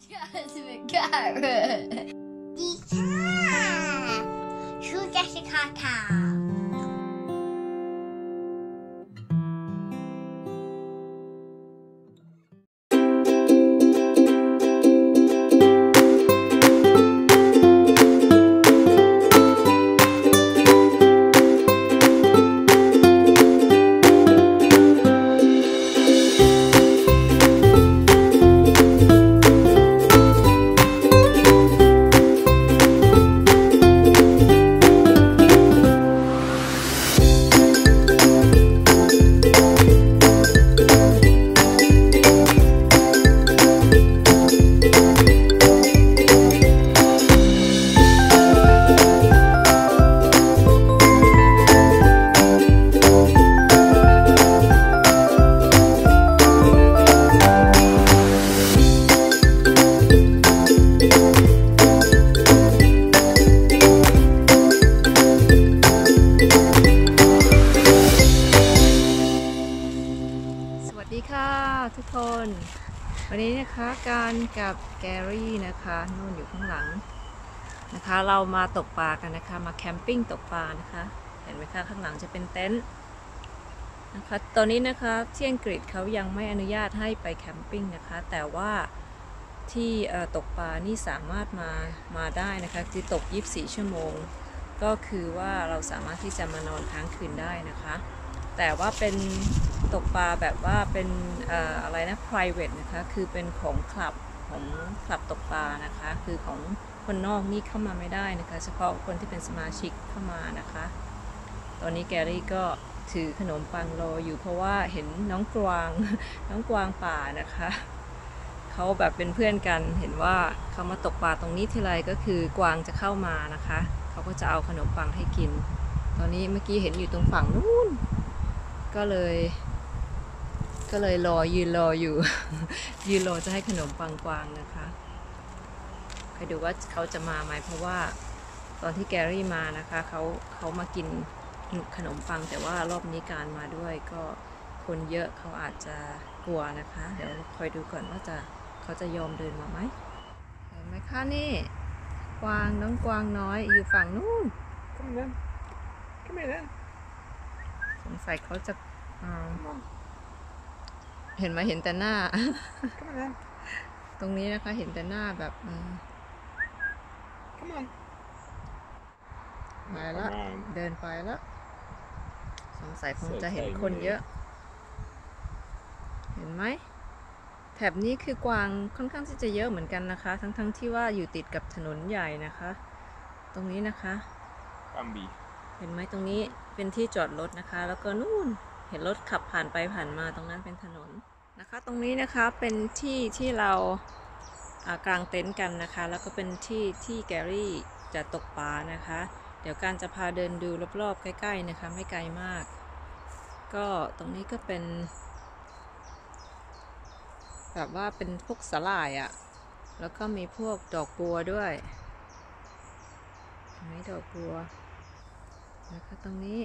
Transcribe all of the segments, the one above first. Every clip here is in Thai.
Yes, we got it. Who gets a cacao? ทุกคนวันนี้นะคะการกับแกรี่นะคะนู่นอยู่ข้างหลังนะคะเรามาตกปลากันนะคะมาแคมปิ้งตกปลานะคะเห็นไหมคะข้างหลังจะเป็นเต็นท์นะคะตอนนี้นะคะที่อังกฤษเขายังไม่อนุญาตให้ไปแคมปิ้งนะคะแต่ว่าที่ตกปลานี่สามารถมาได้นะคะที่ตก24ชั่วโมงก็คือว่าเราสามารถที่จะมานอนค้างคืนได้นะคะแต่ว่าเป็นตกปลาแบบว่าเป็นอะไรนะ private นะคะคือเป็นของคลับตกปลานะคะคือของคนนอกนี่เข้ามาไม่ได้นะคะเฉพาะคนที่เป็นสมาชิกเข้ามานะคะตอนนี้แกรี่ก็ถือขนมปังรออยู่เพราะว่าเห็นน้องกวางป่านะคะเขาแบบเป็นเพื่อนกันเห็นว่าเขามาตกปลาตรงนี้ทีไรก็คือกวางจะเข้ามานะคะเขาก็จะเอาขนมปังให้กินตอนนี้เมื่อกี้เห็นอยู่ตรงฝั่งนู้นก็เลยยืนรออยู่ ยืนรอจะให้ขนมปังกวางนะคะใครดูว่าเขาจะมาไหมเพราะว่าตอนที่แกรี่มานะคะเขามากินขนมปังแต่ว่ารอบนี้การมาด้วยก็คนเยอะเขาอาจจะกลัวนะคะเดี๋ยวคอยดูก่อนว่าเขาจะยอมเดินมาไหมเห็นไหมคะนี่กวางน้องกวางน้อยอยู่ฝั่งนู้นก็ไม่ได้สงสัยเขาจะเห็นไหมเห็นแต่หน้า ตรงนี้นะคะเห็นแต่หน้าแบบไปแล้วเดินไปแล้วสงสัยคงจะเห็นคนเยอะเห็นไหมแถบนี้คือกวางค่อนข้างที่จะเยอะเหมือนกันนะคะทั้งที่ว่าอยู่ติดกับถนนใหญ่นะคะตรงนี้นะคะเห็นไหมตรงนี้เป็นที่จอดรถนะคะแล้วก็นู่นเห็นรถขับผ่านไปผ่านมาตรงนั้นเป็นถนนนะคะตรงนี้นะคะเป็นที่เรากางเต็นท์กันนะคะแล้วก็เป็นที่แกรี่จะตกปลานะคะเดี๋ยวการจะพาเดินดูรอบๆใกล้ๆนะคะไม่ไกลมากก็ตรงนี้ก็เป็นแบบว่าเป็นพวกสาหร่ายอ่ะแล้วก็มีพวกดอกบัวด้วยมีดอกบัวนะคะตรงนี้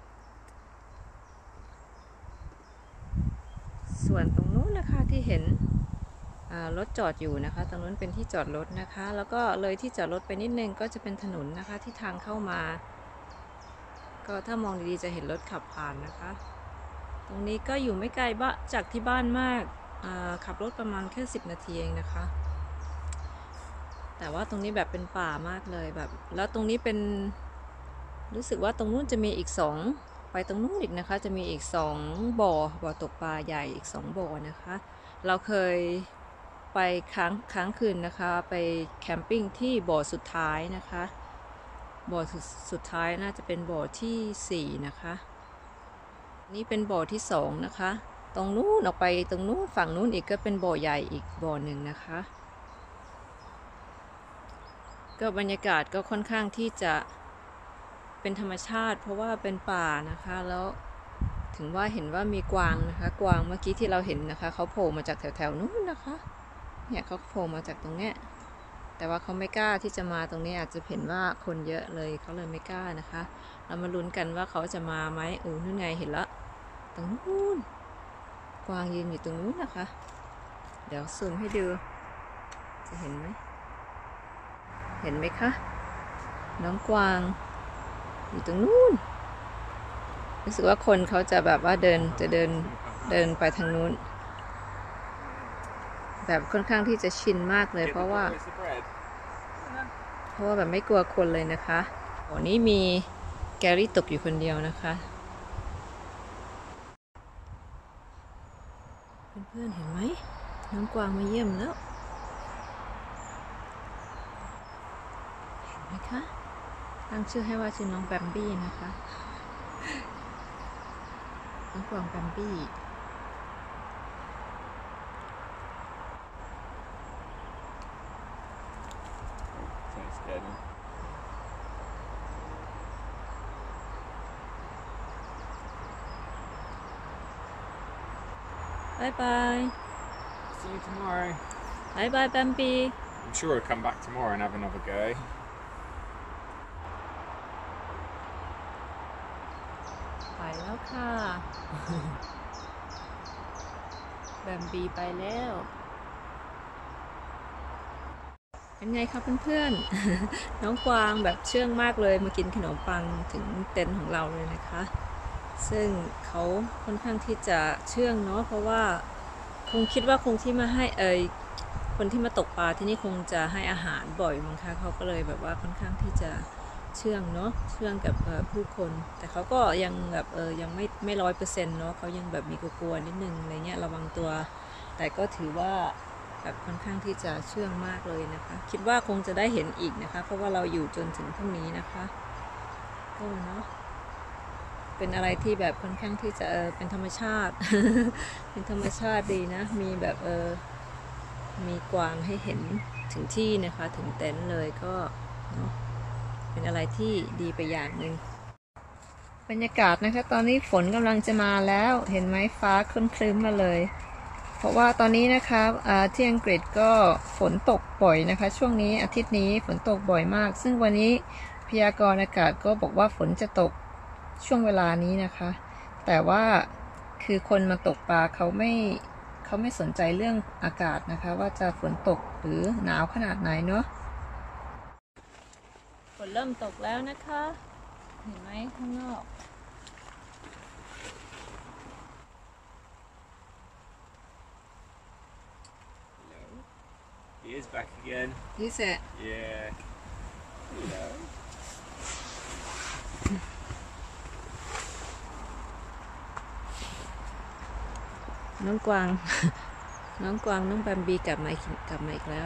ส่วนตรงนู้นนะคะที่เห็นรถจอดอยู่นะคะตรงนู้นเป็นที่จอดรถนะคะแล้วก็เลยที่จอดรถไปนิดนึงก็จะเป็นถนนนะคะที่ทางเข้ามาก็ถ้ามองดีๆจะเห็นรถขับผ่านนะคะตรงนี้ก็อยู่ไม่ไกลจากที่บ้านมากขับรถประมาณแค่10 นาทีเองนะคะแต่ว่าตรงนี้แบบเป็นป่ามากเลยแบบแล้วตรงนี้เป็นรู้สึกว่าตรงนู้นจะมีอีก2ไปตรงนู้นอีกนะคะจะมีอีก2บ่อตกปลาใหญ่อีก2บ่อนะคะเราเคยไปค้างคืนนะคะไปแคมปิ้งที่บ่อสุดท้ายนะคะบ่อสุดท้ายน่าจะเป็นบ่อที่4นะคะนี่เป็นบ่อที่2นะคะตรงนู้นออกไปตรงนู้นฝั่งนู้นอีกก็เป็นบ่อใหญ่อีกบ่อหนึ่งนะคะก็บรรยากาศก็ค่อนข้างที่จะเป็นธรรมชาติเพราะว่าเป็นป่านะคะแล้วถึงว่าเห็นว่ามีกวางนะคะกวางเมื่อกี้ที่เราเห็นนะคะเขาโผล่มาจากแถวนู้นนะคะเนี่ยเขาโผล่มาจากตรงเนี้ยแต่ว่าเขาไม่กล้าที่จะมาตรงนี้อาจจะเห็นว่าคนเยอะเลยเขาเลยไม่กล้านะคะเรามาลุ้นกันว่าเขาจะมาไหมนู่นไงเห็นแล้วตรงนู้นกวางยืนอยู่ตรงนู้นนะคะเดี๋ยวซูมให้ดูจะเห็นไหมเห็นไหมคะน้องกวางอยู่ตรงนู้นรู้สึกว่าคนเขาจะแบบว่าเดินไปทางนู้นแบบค่อนข้างที่จะชินมากเลยเพราะว่าแบบไม่กลัวคนเลยนะคะโอ้นี่มีแกรี่ตกอยู่คนเดียวนะคะเพื่อนๆเห็นไหมน้องกวางมาเยี่ยมแล้วเห็นไหมคะตั้งชื่อให้ว่าชื่อน้องแบมบี้นะคะน้องกวางแบมบี้Bye bye. See you tomorrow. Bye bye, Bambi. I'm sure he'll come back tomorrow and have another go. ไปแล้วค่ะ แบมบีไปแล้ว เป็นไงคะเพื่อนๆ น้องกวางแบบเชื่องมากเลยมากินขนมปังถึงเต็นท์ของเราเลยนะคะ ซึ่งเขาค่อนข้างที่จะเชื่องเนาะเพราะว่าคงคิดว่าคงที่มาให้คนที่มาตกปลาที่นี่คงจะให้อาหารบ่อยมั้งคะเขาก็เลยแบบว่าค่อนข้างที่จะเชื่องเนาะเชื่องกับผู้คนแต่เขาก็ยังแบบยังไม่100%เนาะเขายังแบบมีกลัวๆนิดนึงอะไรเงี้ยระวังตัวแต่ก็ถือว่าแบบค่อนข้างที่จะเชื่องมากเลยนะคะคิดว่าคงจะได้เห็นอีกนะคะเพราะว่าเราอยู่จนถึงพรุ่งนี้นะคะเนาะเป็นอะไรที่แบบค่อนข้างที่จะเป็นธรรมชาติ เป็นธรรมชาติดีนะมีแบบมีกวางให้เห็นถึงที่นะคะถึงเต็นท์เลยก็เนาะเป็นอะไรที่ดีไปอย่างหนึ่งบรรยากาศนะคะตอนนี้ฝนกำลังจะมาแล้วเห็นไหมฟ้าครึ้มๆมาเลยเพราะว่าตอนนี้นะคะที่อังกฤษก็ฝนตกบ่อยนะคะช่วงนี้อาทิตย์นี้ฝนตกบ่อยมากซึ่งวันนี้พยากรณ์อากาศก็บอกว่าฝนจะตกช่วงเวลานี้นะคะแต่ว่าคือคนมาตกปลาเขาไม่สนใจเรื่องอากาศนะคะว่าจะฝนตกหรือหนาวขนาดไหนเนาะฝนเริ่มตกแล้วนะคะเห็นไหมข้างนอก He is back again. Is it? Yeah. Hello. น้องกวาง น้องแบมบีกลับมาอีกแล้ว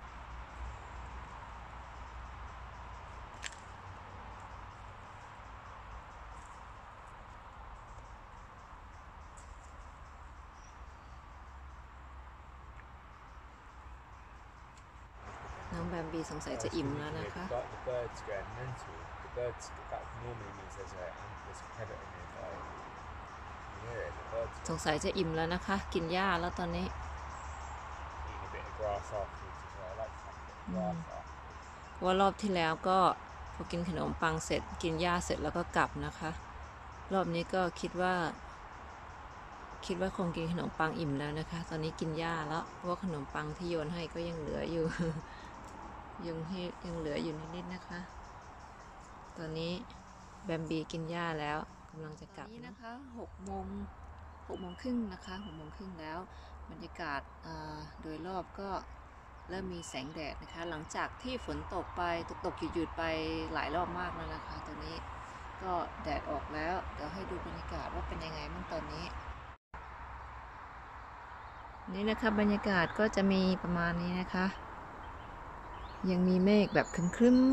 น้องแบมบีสงสัยจะอิ่มแล้วนะคะ The birds going mental. The birds that normally means there's a predator nearby. You hear it? The birds สงสัยจะอิ่มแล้วนะคะกินหญ้าแล้วตอนนี้ eating a bit of grass afterwards as well. I like to have a bit of grass after. ว่ารอบที่แล้วก็พอกินขนมปังเสร็จกินหญ้าเสร็จแล้วก็กลับนะคะรอบนี้ก็คิดว่าคงกินขนมปังอิ่มแล้วนะคะตอนนี้กินหญ้าแล้วเพราะว่าขนมปังที่โยนให้ก็ยังเหลืออยู่ ยังเหลืออยู่นิดๆนะคะตอนนี้แบมบีกินหญ้าแล้วกำลังจะกลับนี่นะคะ6 โมงครึ่งนะคะ6 โมงครึ่งแล้วบรรยากาศโดยรอบก็เริ่มมีแสงแดดนะคะหลังจากที่ฝนตกไปตกหยุดไปหลายรอบมากแล้วนะคะตอนนี้ก็แดดออกแล้วเดี๋ยวให้ดูบรรยากาศว่าเป็นยังไงบ้างตอนนี้นี่นะคะบรรยากาศก็จะมีประมาณนี้นะคะยังมีเมฆแบบครึ้ม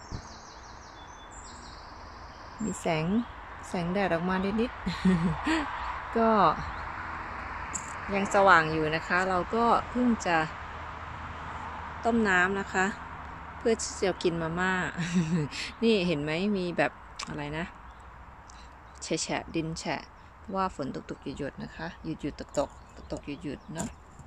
ๆมีแสงแดดออกมานิดๆ ก็ยังสว่างอยู่นะคะเราก็เพิ่งจะต้มน้ำนะคะเพื่อที่จะกินมาม่า นี่เห็นไหมมีแบบอะไรนะแฉะดินแฉะว่าฝนตกหยุดๆนะคะหยุดตกหยุดเนาะ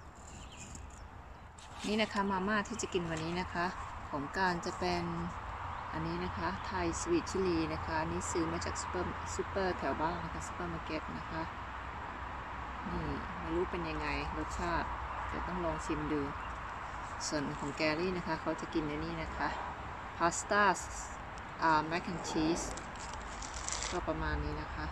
นี่นะคะมาม่าที่จะกินวันนี้นะคะของการจะเป็นอันนี้นะคะไทยสวีทชิลีนะคะนี่ซื้อมาจากซูเปอร์แถวบ้านนะคะซูเปอร์มาร์เก็ตนะคะนี่ไม่รู้เป็นยังไงรสชาติเดี๋ยวต้องลองชิมดูส่วนของแกรี่นะคะเขาจะกินในนี่นะคะพาสต้าแมคแอนชีสก็ประมาณนี้นะคะ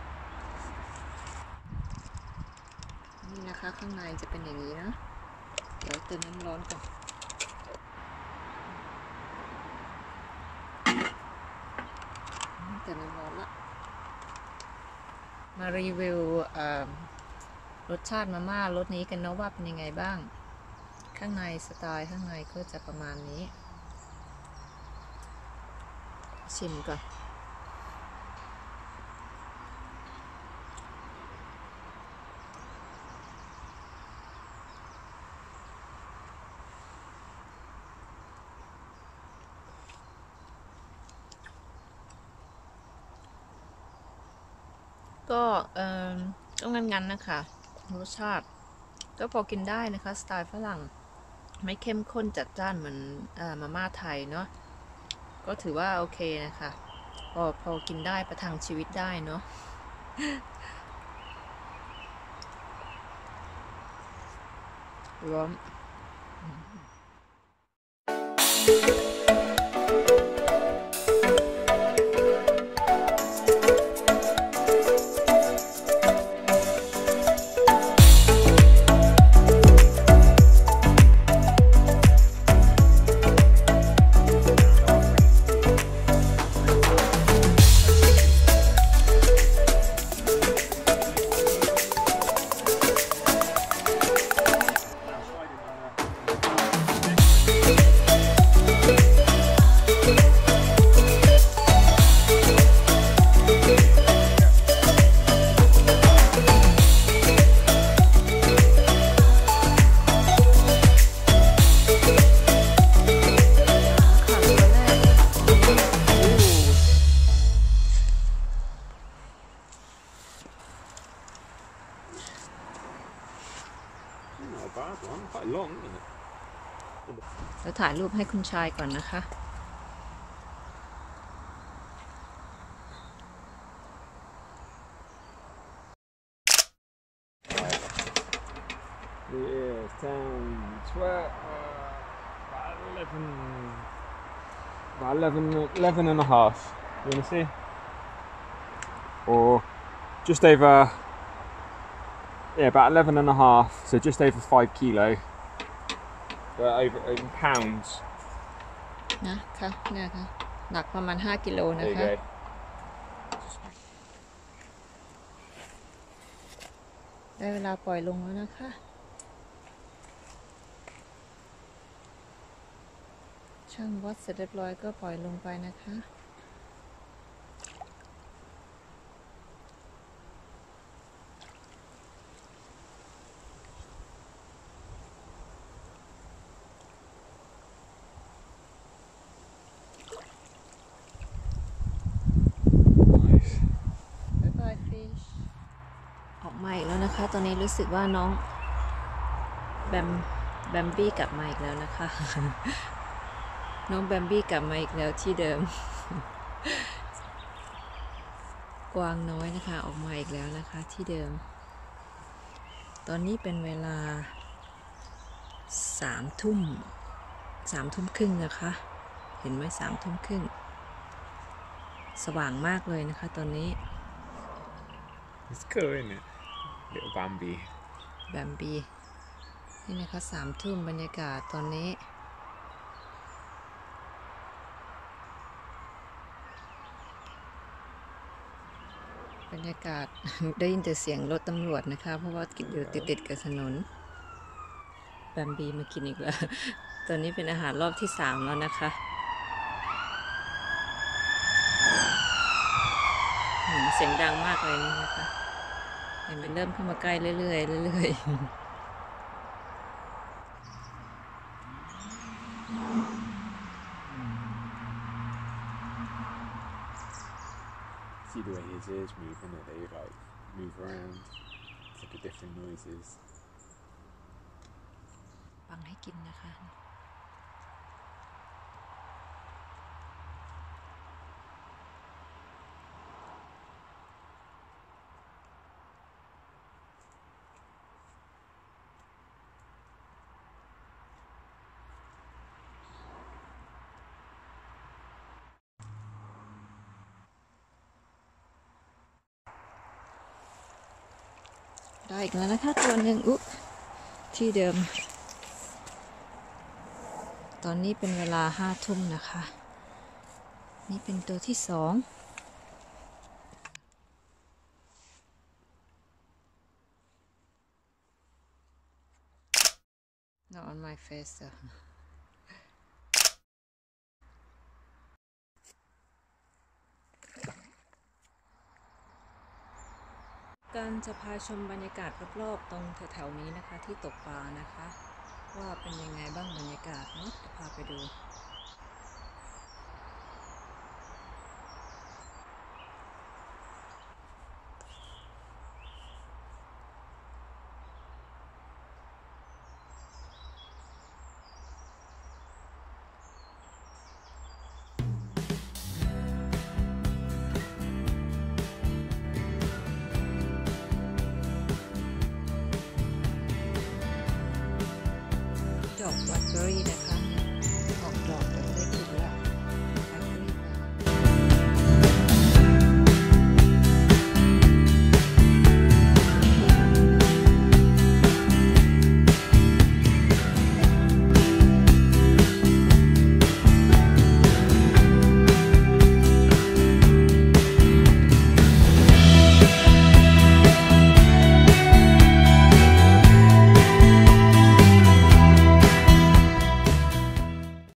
นี่นะคะข้างในจะเป็นอย่างนี้นะเดี๋ยวเติมน้ำร้อนก่อนเติมน้ำร้อนละมารีวิวรสชาติมาม่ารสนี้กันเนาะว่าเป็นยังไงบ้างข้างในสไตล์ข้างในก็จะประมาณนี้ชิมก่อนก็ต้องงั้นๆนะคะรสชาติก็พอกินได้นะคะสไตล์ฝรั่งไม่เข้มข้นจัดจ้านเหมือนมาม่าไทยเนาะก็ถือว่าโอเคนะคะพอกินได้ประทังชีวิตได้เนาะร้อนแล้วถ่ายรูปให้คุณชายก่อนนะคะ It is 10, 12, about 11 and a half. You want to see? Or just over, yeah, about 11 and a half. So just over 5 kilo. But over in pounds. นะคะเนี่ยค่ะหนักประมาณ5 กิโลนะ There you คะ go. ได้เวลาปล่อยลงแล้วนะคะช่างวัดเสร็จเรียบร้อยก็ปล่อยลงไปนะคะ Nice. บ๊ายบายฟิชออกมาอีกแล้วนะคะตอนนี้รู้สึกว่าน้องแบมบี้กลับมาอีกแล้วนะคะ น้องแบมบี้กลับมาอีกแล้วที่เดิม กวางน้อยนะคะออกมาอีกแล้วนะคะที่เดิมตอนนี้เป็นเวลา3 ทุ่มครึ่งนะคะเห็นไหม3 ทุ่มครึ่งสว่างมากเลยนะคะตอนนี้ It's cool, isn't it? Little Bambi. แบมบี้นี่นะคะ3 ทุ่มบรรยากาศตอนนี้บรรยากาศ ได้ยินแต่เสียงรถตำรวจนะคะเพราะว่าอยู่ติดกับถนนแบมบี้มากินอีกแล้ว ตอนนี้เป็นอาหารรอบที่3แล้วนะคะเสียงดังมากเลยนี่นะคะเห็นมันเริ่มเข้ามาใกล้เรื่อยๆ See the way his ears move, innit? They like move around. It's like a different noises. ปังให้กินนะคะได้อีกแล้วนะคะตัวหนึ่งอุ๊ที่เดิม ตอนนี้เป็นเวลา5 ทุ่มนะคะ นี่เป็นตัวที่2 Not on my face though. การจะพาชมบรรยากาศรอบๆตรงแถวๆนี้นะคะที่ตกปลานะคะว่าเป็นยังไงบ้างบรรยากาศเนาะจะพาไปดู